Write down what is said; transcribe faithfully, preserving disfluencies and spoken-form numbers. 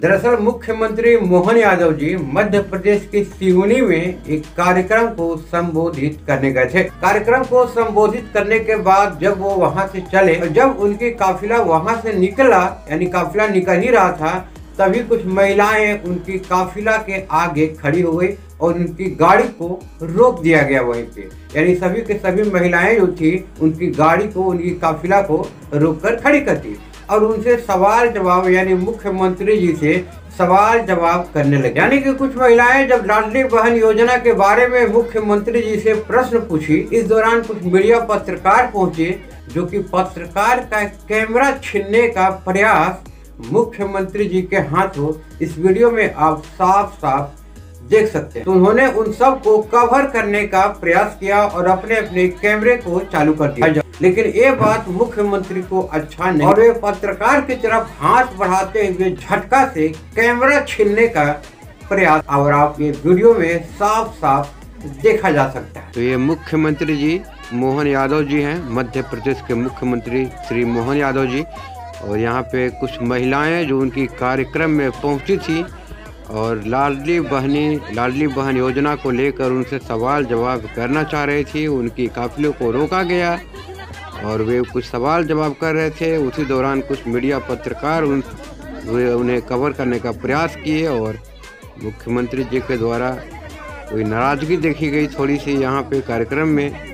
दरअसल मुख्यमंत्री मोहन यादव जी मध्य प्रदेश के सिवनी में एक कार्यक्रम को संबोधित करने गए थे। कार्यक्रम को संबोधित करने के बाद जब वो वहां से चले, जब उनकी काफिला वहां से निकला, यानी काफिला निकल ही रहा था, तभी कुछ महिलाएं उनकी काफिला के आगे खड़ी हो गई और उनकी गाड़ी को रोक दिया गया वहीं पे। यानी सभी के सभी महिलाएं जो थी उनकी गाड़ी को, उनकी काफिला को रोककर खड़ी कर दी और उनसे सवाल जवाब, यानी मुख्यमंत्री जी से सवाल जवाब करने लगे। यानी कि कुछ महिलाएं जब लाडली बहन योजना के बारे में मुख्यमंत्री जी से प्रश्न पूछी, इस दौरान कुछ मीडिया पत्रकार पहुंचे, जो कि पत्रकार का कैमरा छीनने का प्रयास मुख्यमंत्री जी के हाथों इस वीडियो में आप साफ साफ देख सकते हैं। तो उन्होंने उन सब को कवर करने का प्रयास किया और अपने अपने कैमरे को चालू कर दिया, लेकिन ये बात मुख्यमंत्री को अच्छा नहीं और वे पत्रकार की तरफ हाथ बढ़ाते हुए झटका से कैमरा छीनने का प्रयास, और आप ये वीडियो में साफ साफ देखा जा सकता है। तो ये मुख्यमंत्री जी मोहन यादव जी हैं, मध्य प्रदेश के मुख्यमंत्री श्री मोहन यादव जी। और यहाँ पे कुछ महिलाएं जो उनकी कार्यक्रम में पहुंची थी और लाडली बहनी लाडली बहन योजना को लेकर उनसे सवाल जवाब करना चाह रही थी। उनकी काफिले को रोका गया और वे कुछ सवाल जवाब कर रहे थे। उसी दौरान कुछ मीडिया पत्रकार उन उन्हें कवर करने का प्रयास किए और मुख्यमंत्री जी के द्वारा कोई नाराज़गी देखी गई थोड़ी सी यहाँ पे कार्यक्रम में।